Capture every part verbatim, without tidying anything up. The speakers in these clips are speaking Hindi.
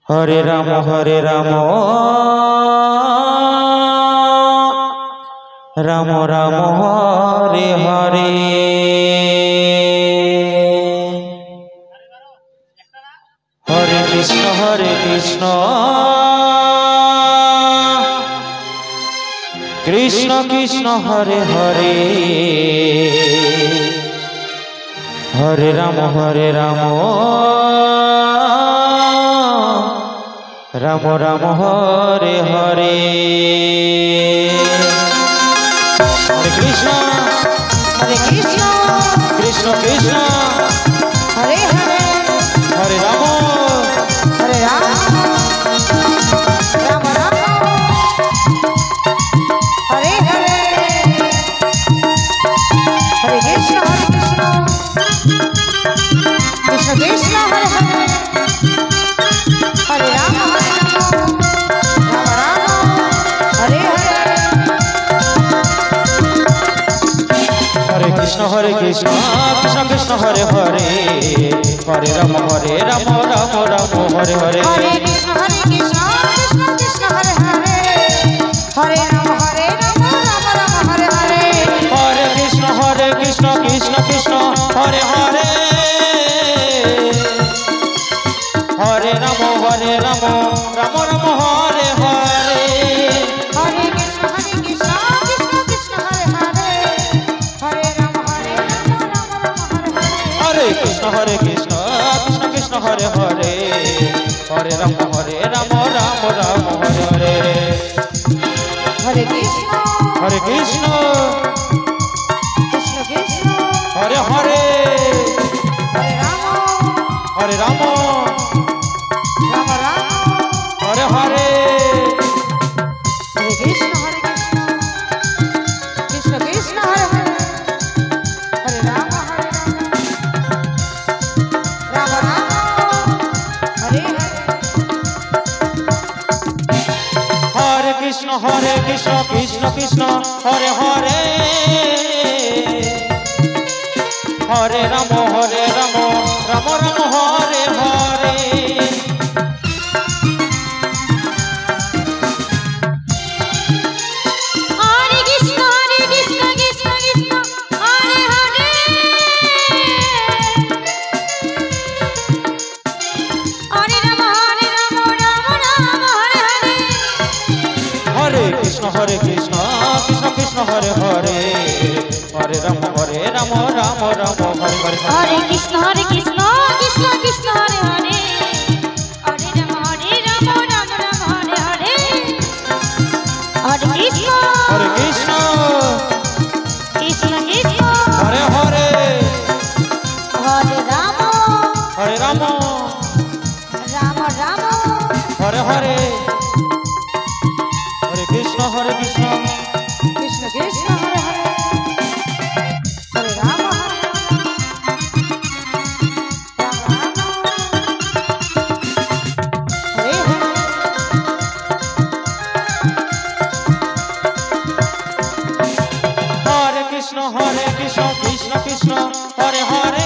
हरे राम हरे राम राम राम हरे हरे। हरे कृष्ण हरे कृष्ण कृष्ण कृष्ण हरे हरे। हरे राम हरे राम राम राम हरे हरे। हरे कृष्ण हरे कृष्ण कृष्ण कृष्ण हरे हरे। हरे राम हरे राम राम राम हरे हरे। हरे कृष्ण हरे कृष्ण कृष्ण कृष्ण हरे हरे। हरे राम हरे राम राम राम हरे हरे। हरे कृष्ण हरे कृष्ण कृष्ण कृष्ण हरे हरे। हरे राम हरे राम राम राम हरे हरे। हरे कृष्ण हरे कृष्ण कृष्ण कृष्ण हरे हरे। हरे राम हरे राम राम राम हरे हरे। हरे कृष्ण हरे कृष्ण कृष्ण कृष्ण हरे हरे। हरे राम हरे राम राम राम हरे हरे। हरे कृष्ण हरे कृष्ण कृष्ण कृष्ण हरे हरे। हरे राम हरे राम राम राम हरे हरे। हरे कृष्ण हरे कृष्ण कृष्ण कृष्ण हरे हरे। हरे राम हरे राम राम राम हरे हरे। हरे कृष्ण हरे कृष्ण कृष्ण कृष्ण हरे हरे। हरे राम हरे राम राम राम हरे हरे। हरे कृष्ण हरे कृष्ण कृष्ण कृष्ण हरे हरे। हरे राम हरे राम राम राम हरे हरे। हरे कृष्ण हरे कृष्ण कृष्ण कृष्ण हरे हरे। हरे राम हरे राम राम राम हरे हरे। हरे कृष्ण हरे कृष्ण कृष्ण कृष्ण हरे हरे। हरे राम हरे राम राम राम हरे हरे। हरे कृष्ण हरे कृष्ण कृष्ण कृष्ण हरे हरे। हरे राम हरे राम राम राम हरे हरे। हरे कृष्ण हरे कृष्ण कृष्ण कृष्ण हरे हरे। हरे राम हरे राम राम राम हरे हरे। हरे कृष्ण हरे कृष्ण कृष्ण कृष्ण हरे हरे। हरे राम हरे राम राम राम हरे हरे। हरे कृष्ण हरे कृष्ण कृष्ण कृष्ण हरे हरे। हरे राम राम राम हरे हरे। हरे कृष्ण हरे कृष्ण कृष्ण कृष्ण हरे हरे।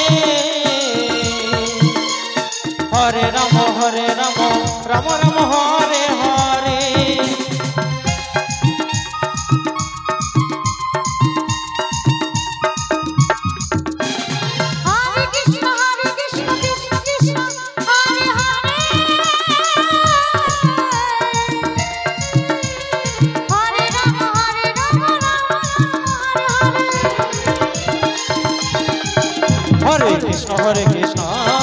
हरे राम हरे राम राम राम हरे हरे। हरे कृष्ण हरे कृष्ण कृष्ण कृष्ण हरे हरे। हरे राम हरे राम राम राम हरे हरे। हरे कृष्ण हरे कृष्ण